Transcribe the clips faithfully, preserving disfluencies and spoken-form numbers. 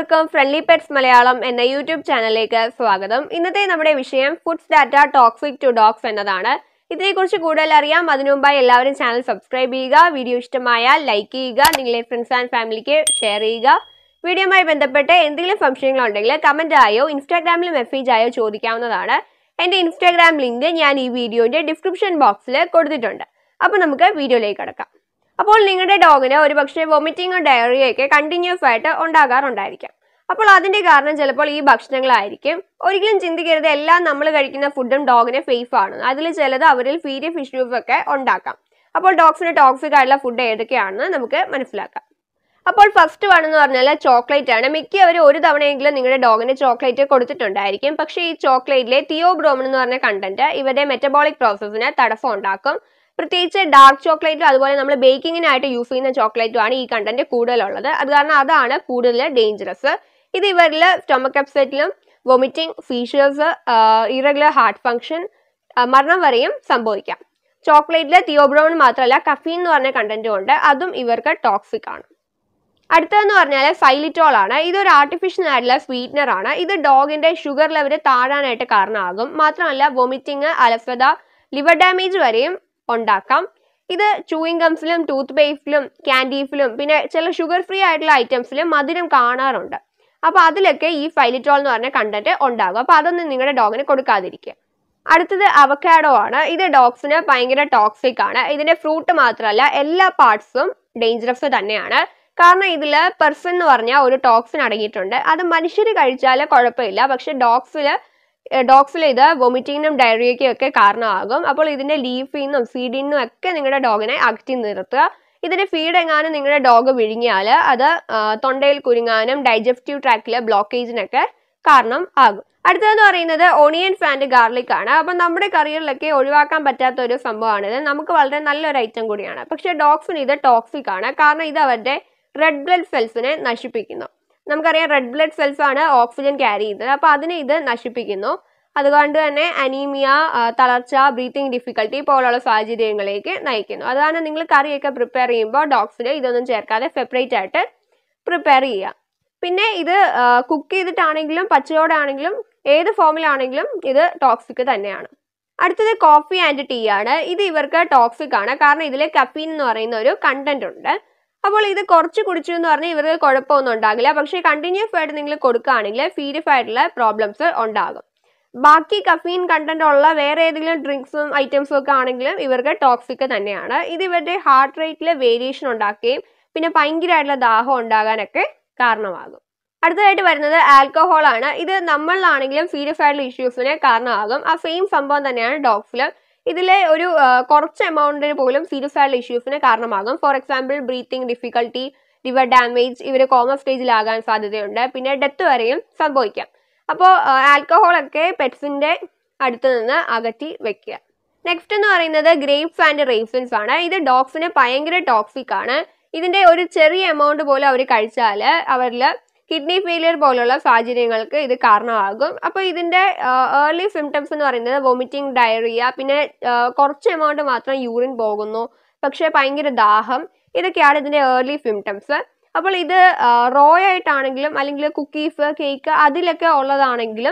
എല്ലാവർക്കും friendly pets Malayalam എന്ന YouTube ചാനലിലേക്ക് സ്വാഗതം. ഇന്നത്തെ നമ്മുടെ വിഷയം foods that are toxic to dogs എന്നതാണ്. ഇതിനെക്കുറിച്ച് കൂടുതൽ അറിയാം. അതിനു മുമ്പായി എല്ലാവരും ചാനൽ സബ്സ്ക്രൈബ് ചെയ്യുക. വീഡിയോ ഇഷ്ടമായാൽ ലൈക്ക് ചെയ്യുക. നിങ്ങളുടെ ഫ്രണ്ട്സ് ആൻഡ് ഫാമിലിക്ക് ഷെയർ ചെയ്യുക. വീഡിയോയുമായി ബന്ധപ്പെട്ട് എന്തെങ്കിലും സംശയങ്ങളുണ്ടെങ്കിൽ കമന്റ് ആയോ ഇൻസ്റ്റാഗ്രാമിൽ മെസ്സേജ് ആയോ ചോദിക്കാവുന്നതാണ്. എൻ്റെ ഇൻസ്റ്റാഗ്രാം ലിങ്ക് ഞാൻ ഈ വീഡിയോയുടെ ഡിസ്ക്രിപ്ഷൻ ബോക്സിൽ കൊടുത്തിട്ടുണ്ട്. അപ്പോൾ നമുക്ക് വീഡിയോയിലേക്ക് കടക്കാം. അപ്പോൾ നിങ്ങളുടെ ഡോഗിന് ഒരു പക്ഷേ വൊമിറ്റിങ്ങോ ഡയറിയോ ഒക്കെ കണ്ടിന്യൂസ് ആയിട്ട് ഉണ്ടാകാറുണ്ടായിരിക്കാം. അപ്പോൾ അതിന്റെ കാരണം ചിലപ്പോൾ ഈ ഭക്ഷണങ്ങളായിരിക്കും. ഒരിക്കലും ചിന്തിക്കരുത് എല്ലാം നമ്മൾ കഴിക്കുന്ന ഫുഡും ഡോഗിന് സേഫ് ആണ്. അതിൽ ചിലത് അവരിൽ സീരിയസ് ഇഷ്യൂസ് ഒക്കെ ഉണ്ടാക്കാം. അപ്പോൾ ഡോഗ്സിന് ടോക്സിക് ആയിട്ടുള്ള ഫുഡ് ഏതൊക്കെയാണെന്ന് നമുക്ക് മനസ്സിലാക്കാം. അപ്പോൾ ഫസ്റ്റ് വൺ എന്ന് പറഞ്ഞാൽ ചോക്ലേറ്റ് ആണ്. മിക്കവരും ഒരു തവണയെങ്കിലും നിങ്ങളുടെ ഡോഗിന് ചോക്ലേറ്റ് കൊടുത്തിട്ടുണ്ടായിരിക്കും. പക്ഷേ ഈ ചോക്ലേറ്റിലെ തിയോബ്രോമിൻ എന്ന് പറഞ്ഞ കണ്ടന്റ് ഇവരുടെ മെറ്റബോളിക് പ്രോസസ്സിന് തടസ്സം ഉണ്ടാക്കും. പ്രത്യേകിച്ച് ഡാർക്ക് ചോക്ലേറ്റും അതുപോലെ നമ്മൾ ബേക്കിങ്ങിനായിട്ട് യൂസ് ചെയ്യുന്ന ചോക്ലേറ്റുമാണ് ഈ കണ്ടന്റ് കൂടുതലുള്ളത്. അത് കാരണം അതാണ് കൂടുതൽ ഡേഞ്ചറസ്. ഇത് ഇവരിൽ സ്റ്റൊമക് അപ്സെറ്റിലും vomiting, seizures, irregular heart function, മരണം വരെയും സംഭവിക്കാം. ചോക്ലേറ്റിലെ തിയോബ്രോമിൻ മാത്രമല്ല കഫീൻ എന്ന് പറഞ്ഞ കണ്ടന്റും ഉണ്ട്. അതും ഇവർക്ക് ടോക്സിക് ആണ്. അടുത്തതെന്ന് പറഞ്ഞാൽ സൈലിറ്റോൾ ആണ്. ഇതൊരു ആർട്ടിഫിഷ്യൽ ആയിട്ടുള്ള സ്വീറ്റ്നർ ആണ്. ഇത് ഡോഗിന്റെ ഷുഗർ ലെവൽ താഴാനായിട്ട് കാരണമാകും. മാത്രമല്ല വൊമിറ്റിംഗ്, അലസത, ലിവർ ഡാമേജ് വരെയും ഉണ്ടാക്കാം. ഇത് ചൂയിങ് ഗംസിലും ടൂത്ത് പേസ്റ്റിലും ക്യാൻഡീസിലും പിന്നെ ചില ഷുഗർ ഫ്രീ ആയിട്ടുള്ള ഐറ്റംസിലും മധുരം കാണാറുണ്ട്. അപ്പോൾ അതിലൊക്കെ ഈ ഫൈലിറ്റോൾ എന്ന് പറഞ്ഞ കണ്ടന്റ് ഉണ്ടാകും. അപ്പോൾ അതൊന്നും നിങ്ങളുടെ ഡോഗിന് കൊടുക്കാതിരിക്കുക. അടുത്തത് അവക്കാഡോ ആണ്. ഇത് ഡോഗ്സിന് ഭയങ്കര ടോക്സിക് ആണ്. ഇതിന്റെ ഫ്രൂട്ട് മാത്രമല്ല എല്ലാ പാർട്സും ഡേഞ്ചറസ് തന്നെയാണ്. കാരണം ഇതിൽ പെർസൺ എന്ന് പറഞ്ഞാൽ ഒരു ടോക്സിൻ അടങ്ങിയിട്ടുണ്ട്. അത് മനുഷ്യർ കഴിച്ചാൽ കുഴപ്പമില്ല. പക്ഷെ ഡോഗ്സിൽ ഡോഗ്സിൽ ഇത് വൊമിറ്റിങ്ങിനും ഡയറിയയ്ക്കും ഒക്കെ കാരണമാകും. അപ്പോൾ ഇതിന്റെ ലീഫിൽ നിന്നും സീഡിൽ നിന്നും ഒക്കെ നിങ്ങളുടെ ഡോഗിനെ അകറ്റി നിർത്തുക. ഇതിന്റെ ഫീഡ് എങ്ങാനും നിങ്ങളുടെ ഡോഗ് വിഴുങ്ങിയാൽ അത് തൊണ്ടയിൽ കുരുങ്ങാനും ഡൈജസ്റ്റീവ് ട്രാക്റ്റിലെ ബ്ലോക്കേജിനൊക്കെ കാരണം ആകും. അടുത്തതെന്ന് പറയുന്നത് ഓണിയൻ ആൻഡ് ഗാർലിക് ആണ്. അപ്പം നമ്മുടെ കറികളിലൊക്കെ ഒഴിവാക്കാൻ പറ്റാത്ത ഒരു സംഭവമാണിത്. നമുക്ക് വളരെ നല്ലൊരു ഐറ്റം കൂടിയാണ്. പക്ഷെ ഡോഗ്സിന് ഇത് ടോക്സിക് ആണ്. കാരണം ഇത് അവരുടെ റെഡ് ബ്ലഡ് സെൽസിനെ നശിപ്പിക്കുന്നു. നമുക്കറിയാം റെഡ് ബ്ലഡ് സെൽസ് ആണ് ഓക്സിജൻ ക്യാരി ചെയ്യുന്നത്. അപ്പോൾ അതിനെ ഇത് നശിപ്പിക്കുന്നു. അതുകൊണ്ട് തന്നെ അനീമിയ, തളർച്ച, ബ്രീത്തിങ് ഡിഫിക്കൽട്ടി പോലുള്ള സാഹചര്യങ്ങളിലേക്ക് നയിക്കുന്നു. അതാണ് നിങ്ങൾ കറിയൊക്കെ പ്രിപ്പയർ ചെയ്യുമ്പോൾ ഡോഗ്സിൽ ഇതൊന്നും ചേർക്കാതെ സെപ്പറേറ്റ് ആയിട്ട് പ്രിപ്പയർ ചെയ്യുക. പിന്നെ ഇത് കുക്ക് ചെയ്തിട്ടാണെങ്കിലും പച്ചയോടാണെങ്കിലും ഏത് ഫോമിലാണെങ്കിലും ഇത് ടോക്സിക് തന്നെയാണ്. അടുത്തത് കോഫി ആൻഡ് ടീ ആണ്. ഇത് ഇവർക്ക് ടോക്സിക് ആണ്. കാരണം ഇതിൽ കഫീൻ എന്ന് പറയുന്ന ഒരു കണ്ടന്റ് ഉണ്ട്. അപ്പോൾ ഇത് കുറച്ച് കുടിച്ചു എന്ന് പറഞ്ഞാൽ ഇവർക്ക് കുഴപ്പമൊന്നും ഉണ്ടാകില്ല. പക്ഷേ കണ്ടിന്യൂസ് ആയിട്ട് നിങ്ങൾ കൊടുക്കുകയാണെങ്കിൽ സീരിയസ് ആയിട്ടുള്ള പ്രോബ്ലംസ് ഉണ്ടാകും. ബാക്കി കഫീൻ കണ്ടന്റ് ഉള്ള വേറെ ഏതെങ്കിലും ഡ്രിങ്ക്സും ഐറ്റംസും ഒക്കെ ആണെങ്കിലും ഇവർക്ക് ടോക്സിക് തന്നെയാണ്. ഇത് ഇവരുടെ ഹാർട്ട് റേറ്റിൽ വേരിയേഷൻ ഉണ്ടാക്കുകയും പിന്നെ ഭയങ്കരമായിട്ടുള്ള ദാഹം ഉണ്ടാകാനൊക്കെ കാരണമാകും. അടുത്തതായിട്ട് വരുന്നത് ആൽക്കഹോൾ ആണ്. ഇത് നമ്മളിലാണെങ്കിലും സീരിയസ് ആയിട്ടുള്ള ഇഷ്യൂസിന് കാരണമാകും. ആ സെയിം സംഭവം തന്നെയാണ് ഡോഗ്സിലും. ഇതിലെ ഒരു കുറച്ച് എമൗണ്ടിന് പോലും സീരിയസ് ആയിട്ടുള്ള ഇഷ്യൂസിന് കാരണമാകും. For example breathing difficulty, liver damage, ഇവർ കോമ സ്റ്റേജിലാകാൻ സാധ്യതയുണ്ട്. പിന്നെ ഡെത്ത് വരെയും സംഭവിക്കാം. അപ്പോൾ ആൽക്കഹോളൊക്കെ പെറ്റ്സിന്റെ അടുത്ത് നിന്ന് അകറ്റി വെക്കുക. നെക്സ്റ്റ് എന്ന് പറയുന്നത് ഗ്രേപ്സ് ആൻഡ് റേസിൻസ് ആണ്. ഇത് ഡോഗ്സിന് ഭയങ്കര ടോക്സിക് ആണ്. ഇതിന്റെ ഒരു ചെറിയ എമൗണ്ട് പോലും അവർ കഴിച്ചാൽ അവരിൽ കിഡ്നി ഫെയിലിയർ പോലുള്ള സാഹചര്യങ്ങൾക്ക് ഇത് കാരണമാകും. അപ്പോൾ ഇതിന്റെ ഏർലി സിംറ്റംസ് എന്ന് പറയുന്നത് വൊമിറ്റിംഗ്, ഡയറിയ, പിന്നെ കുറച്ച് എമൗണ്ട് മാത്രം യൂറിൻ പോകുന്നു, പക്ഷെ ഭയങ്കര ദാഹം, ഇതൊക്കെയാണ് ഇതിന്റെ ഏർലി സിംറ്റംസ്. അപ്പോൾ ഇത് റോ ആയിട്ടാണെങ്കിലും അല്ലെങ്കിൽ കുക്കീസ്, കേക്ക് അതിലൊക്കെ ഉള്ളതാണെങ്കിലും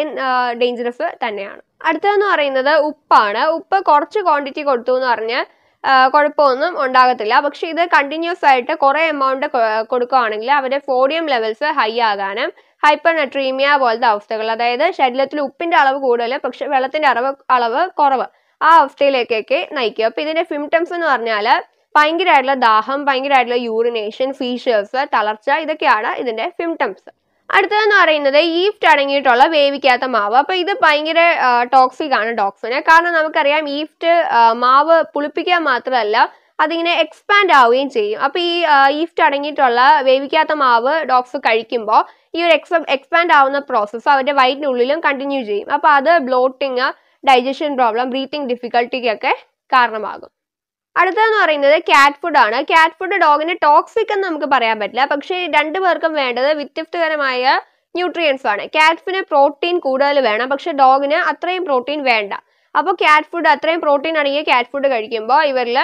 ഡേഞ്ചറസ് തന്നെയാണ്. അടുത്തതെന്ന് പറയുന്നത് ഉപ്പാണ്. ഉപ്പ് കുറച്ച് ക്വാണ്ടിറ്റി കൊടുത്തു എന്ന് പറഞ്ഞ് കുഴപ്പമൊന്നും ഉണ്ടാകത്തില്ല. പക്ഷെ ഇത് കണ്ടിന്യൂസ് ആയിട്ട് കുറെ എമൗണ്ട് കൊടുക്കുകയാണെങ്കിൽ അവരുടെ സോഡിയം ലെവൽസ് ഹൈ ആകാനും ഹൈപ്പർ നട്രീമിയ പോലത്തെ അവസ്ഥകൾ, അതായത് ശരീരത്തിൽ ഉപ്പിന്റെ അളവ് കൂടുതൽ പക്ഷെ വെള്ളത്തിന്റെ അളവ് അളവ് കുറവ്, ആ അവസ്ഥയിലേക്കൊക്കെ നയിക്കും. അപ്പൊ ഇതിന്റെ സിംറ്റംസ് എന്ന് പറഞ്ഞാൽ ഭയങ്കരമായിട്ടുള്ള ദാഹം, ഭയങ്കരമായിട്ടുള്ള യൂറിനേഷൻ, ഫീഷേഴ്സ്, തളർച്ച, ഇതൊക്കെയാണ് ഇതിന്റെ സിംറ്റംസ്. അടുത്തതെന്ന് പറയുന്നത് ഈസ്റ്റ് അടങ്ങിയിട്ടുള്ള വേവിക്കാത്ത മാവ്. അപ്പൊ ഇത് ഭയങ്കര ടോക്സിക് ആണ് ഡോഗ്സിന്. കാരണം നമുക്കറിയാം ഈസ്റ്റ് മാവ് പുളിപ്പിക്കാൻ മാത്രമല്ല അതിങ്ങനെ എക്സ്പാൻഡ് ആവുകയും ചെയ്യും. അപ്പൊ ഈ ഈസ്റ്റ് അടങ്ങിയിട്ടുള്ള വേവിക്കാത്ത മാവ് ഡോഗ്സ് കഴിക്കുമ്പോൾ ഈ ഒരു എക്സ് എക്സ്പാൻഡ് ആവുന്ന പ്രോസസ്സ് അവരുടെ വയറ്റിനുള്ളിലും കണ്ടിന്യൂ ചെയ്യും. അപ്പൊ അത് ബ്ലോട്ടിങ്, ഡൈജഷൻ പ്രോബ്ലം, ബ്രീത്തിങ് ഡിഫിക്കൽട്ടിക്കൊക്കെ കാരണമാകും. അടുത്തതെന്ന് പറയുന്നത് ക്യാറ്റ് ഫുഡ് ആണ്. ക്യാറ്റ് ഫുഡ് ഡോഗിന് ടോക്സിക് എന്ന് നമുക്ക് പറയാൻ പറ്റില്ല. പക്ഷേ രണ്ടു പേർക്കും വേണ്ടത് വ്യത്യസ്തകരമായ ന്യൂട്രിയൻസ് ആണ്. ക്യാറ്റ്സിന് പ്രോട്ടീൻ കൂടുതൽ വേണം, പക്ഷെ ഡോഗിന് അത്രയും പ്രോട്ടീൻ വേണ്ട. അപ്പോൾ ക്യാറ്റ് ഫുഡ് അത്രയും പ്രോട്ടീൻ അടങ്ങിയ ക്യാറ്റ് ഫുഡ് കഴിക്കുമ്പോൾ ഇവരിൽ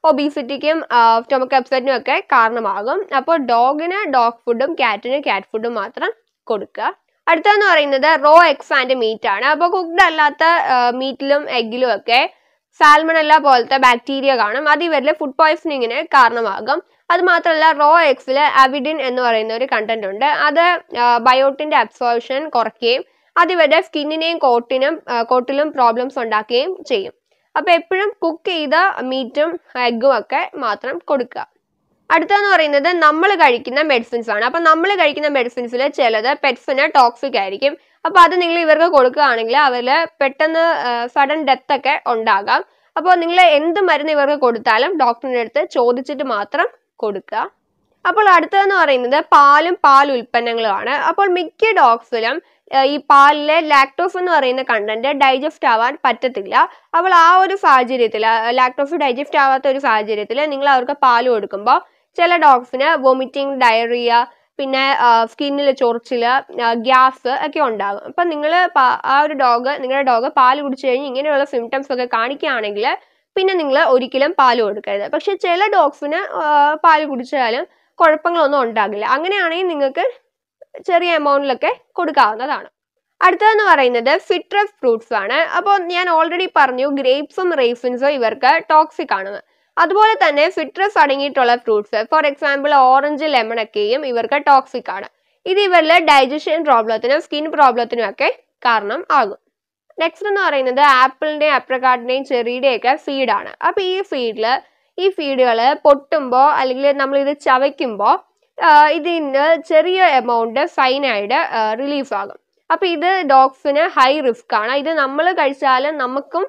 ഒബീസിറ്റിക്കും സ്റ്റൊമക്ക് അപ്സെറ്റിനും ഒക്കെ കാരണമാകും. അപ്പോൾ ഡോഗിന് ഡോഗ് ഫുഡും കാറ്റിന് കാറ്റ് ഫുഡും മാത്രം കൊടുക്കുക. അടുത്തതെന്ന് പറയുന്നത് റോ എഗ്സ് ആൻഡ് മീറ്റ് ആണ്. അപ്പോൾ കുക്ക്ഡ് അല്ലാത്ത മീറ്റിലും എഗ്ഗിലും ഒക്കെ സാൽമണല്ല പോലത്തെ ബാക്ടീരിയ കാണും. അത് ഇവരിലെ ഫുഡ് പോയ്സണിങ്ങിന് കാരണമാകും. അത് മാത്രമല്ല റോ എഗ്സിൽ അവിഡിൻ എന്ന് പറയുന്ന ഒരു കണ്ടന്റ് ഉണ്ട്. അത് ബയോട്ടിന്റെ അബ്സോർപ്ഷൻ കുറയ്ക്കുകയും അത് ഇവരുടെ സ്കിന്നിനെയും കോട്ടിനും കോട്ടിലും പ്രോബ്ലംസ് ഉണ്ടാക്കുകയും ചെയ്യും. അപ്പോൾ എപ്പോഴും കുക്ക് ചെയ്ത മീറ്റും എഗ്ഗും ഒക്കെ മാത്രം കൊടുക്കുക. അടുത്തതെന്ന് പറയുന്നത് നമ്മൾ കഴിക്കുന്ന മെഡിസിൻസ് ആണ്. അപ്പം നമ്മൾ കഴിക്കുന്ന മെഡിസിൻസിൽ ചിലത് പെറ്റ്സിന് ടോക്സിക് ആയിരിക്കും. അപ്പോൾ അത് നിങ്ങൾ ഇവർക്ക് കൊടുക്കുകയാണെങ്കിൽ അവരിൽ പെട്ടെന്ന് സഡൻ ഡെത്ത് ഒക്കെ ഉണ്ടാകാം. അപ്പോൾ നിങ്ങൾ എന്ത് മരുന്ന് ഇവർക്ക് കൊടുത്താലും ഡോക്ടറിൻ്റെ അടുത്ത് ചോദിച്ചിട്ട് മാത്രം കൊടുക്കുക. അപ്പോൾ അടുത്തതെന്ന് പറയുന്നത് പാലും പാൽ ഉൽപ്പന്നങ്ങളുമാണ്. അപ്പോൾ മിക്ക ഡോഗ്സിലും ഈ പാലിലെ ലാക്ടോസ് എന്ന് പറയുന്ന കണ്ടന്റ് ഡൈജസ്റ്റ് ആവാൻ പറ്റത്തില്ല. അപ്പോൾ ആ ഒരു സാഹചര്യത്തിൽ ലാക്ടോസ് ഡൈജസ്റ്റ് ആവാത്ത ഒരു സാഹചര്യത്തിൽ നിങ്ങൾ അവർക്ക് പാൽ കൊടുക്കുമ്പോൾ ചില ഡോഗ്സിന് വോമിറ്റിംഗ്, ഡയറിയ, പിന്നെ സ്കിന്നിൽ ചൊറിച്ചില്, ഗ്യാസ് ഒക്കെ ഉണ്ടാകും. അപ്പം നിങ്ങൾ ആ ഒരു ഡോഗ് നിങ്ങളുടെ ഡോഗ് പാൽ കുടിച്ചു കഴിഞ്ഞ് ഇങ്ങനെയുള്ള സിംറ്റംസ് ഒക്കെ കാണിക്കുകയാണെങ്കിൽ പിന്നെ നിങ്ങൾ ഒരിക്കലും പാൽ കൊടുക്കരുത്. പക്ഷെ ചില ഡോഗ്സിന് പാൽ കുടിച്ചാലും കുഴപ്പങ്ങളൊന്നും ഉണ്ടാകില്ല. അങ്ങനെയാണെങ്കിൽ നിങ്ങൾക്ക് ചെറിയ എമൗണ്ടിലൊക്കെ കൊടുക്കാവുന്നതാണ്. അടുത്തതെന്ന് പറയുന്നത് സിട്രസ് ഫ്രൂട്ട്സ് ആണ്. അപ്പോൾ ഞാൻ ഓൾറെഡി പറഞ്ഞു ഗ്രേപ്സും റേസിൻസും ഇവർക്ക് ടോക്സിക് ആണെന്ന്. അതുപോലെ തന്നെ സിട്രസ് അടങ്ങിയിട്ടുള്ള fruits, for example orange, lemon ഒക്കെയും ഇവർക്ക് ടോക്സിക് ആണ്. ഇത് ഇവരിലെ ഡൈജഷൻ പ്രോബ്ലത്തിനും സ്കിൻ പ്രോബ്ലത്തിനും ഒക്കെ കാരണം ആകും. നെക്സ്റ്റ് എന്ന് പറയുന്നത് ആപ്പിളിന്റെയും അപ്രിക്കാട്ടിന്റെയും ചെറിയുടെയും ഒക്കെ ഫീഡാണ്. അപ്പോൾ ഈ ഫീഡിൽ ഈ ഫീഡുകൾ പൊട്ടുമ്പോൾ അല്ലെങ്കിൽ നമ്മൾ ഇത് ചവയ്ക്കുമ്പോൾ ഇതിന് ചെറിയ എമൗണ്ട് സൈനൈഡ് റിലീഫ് ആകും. അപ്പോൾ ഇത് ഡോഗ്സിന് ഹൈ റിസ്ക് ആണ്. ഇത് നമ്മൾ കഴിച്ചാലും നമുക്കും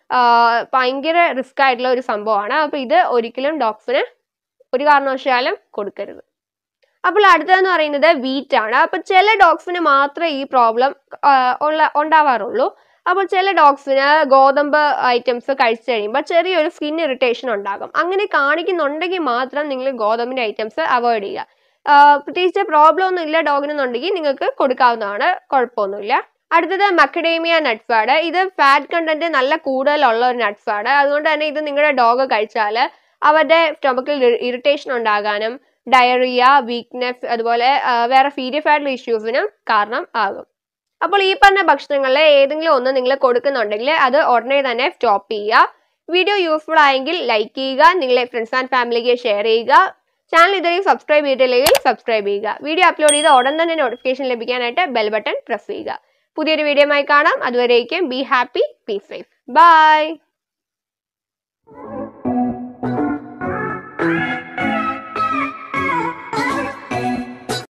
ഭയങ്കര റിസ്ക് ആയിട്ടുള്ള ഒരു സംഭവമാണ്. അപ്പോൾ ഇത് ഒരിക്കലും ഡോഗ്സിന് ഒരു കാരണവശാലും കൊടുക്കരുത്. അപ്പോൾ അടുത്തതെന്ന് പറയുന്നത് വീറ്റ് ആണ്. അപ്പോൾ ചില ഡോഗ്സിന് മാത്രമേ ഈ പ്രോബ്ലം ഉള്ള ഉണ്ടാവാറുള്ളൂ. അപ്പോൾ ചില ഡോഗ്സിന് ഗോതമ്പ് ഐറ്റംസ് കഴിച്ചു കഴിയുമ്പോൾ ചെറിയൊരു സ്കിൻ ഇറിറ്റേഷൻ ഉണ്ടാകും. അങ്ങനെ കാണിക്കുന്നുണ്ടെങ്കിൽ മാത്രം നിങ്ങൾ ഗോതമ്പിൻ്റെ ഐറ്റംസ് അവോയ്ഡ് ചെയ്യുക. പ്രത്യേകിച്ച് പ്രോബ്ലം ഒന്നും ഇല്ല ഡോഗിനെന്നുണ്ടെങ്കിൽ നിങ്ങൾക്ക് കൊടുക്കാവുന്നതാണ്, കുഴപ്പമൊന്നുമില്ല. അടുത്തത് മക്കഡേമിയ നട്ട്സ് ആണ്. ഇത് ഫാറ്റ് കണ്ടന്റ് നല്ല കൂടുതലുള്ള ഒരു നട്ട്സ് ആണ്. അതുകൊണ്ട് തന്നെ ഇത് നിങ്ങളുടെ ഡോഗ് കഴിച്ചാൽ അവരുടെ സ്റ്റൊമക്കിൽ ഇറിറ്റേഷൻ ഉണ്ടാകാനും ഡയറിയ, വീക്ക്നെസ്, അതുപോലെ വേറെ ഫീഡിയസ് ആയിട്ടുള്ള ഇഷ്യൂസിനും കാരണം ആകും. അപ്പോൾ ഈ പറഞ്ഞ ഭക്ഷണങ്ങളിൽ ഏതെങ്കിലും ഒന്ന് നിങ്ങൾ കൊടുക്കുന്നുണ്ടെങ്കിൽ അത് ഉടനെ തന്നെ സ്റ്റോപ്പ് ചെയ്യുക. വീഡിയോ യൂസ്ഫുൾ ആയെങ്കിൽ ലൈക്ക് ചെയ്യുക, നിങ്ങളെ ഫ്രണ്ട്സ് ആൻഡ് ഫാമിലിക്ക് ഷെയർ ചെയ്യുക. ചാനൽ ഇതുവരെയും സബ്സ്ക്രൈബ് ചെയ്തിട്ടില്ലെങ്കിൽ സബ്സ്ക്രൈബ് ചെയ്യുക. വീഡിയോ അപ്ലോഡ് ചെയ്ത ഉടൻ തന്നെ നോട്ടിഫിക്കേഷൻ ലഭിക്കാനായിട്ട് ബെൽ ബട്ടൺ പ്രസ് ചെയ്യുക. പുതിയൊരു വീഡിയോയുമായി കാണാം. അതുവരേക്കും be happy, be safe, by.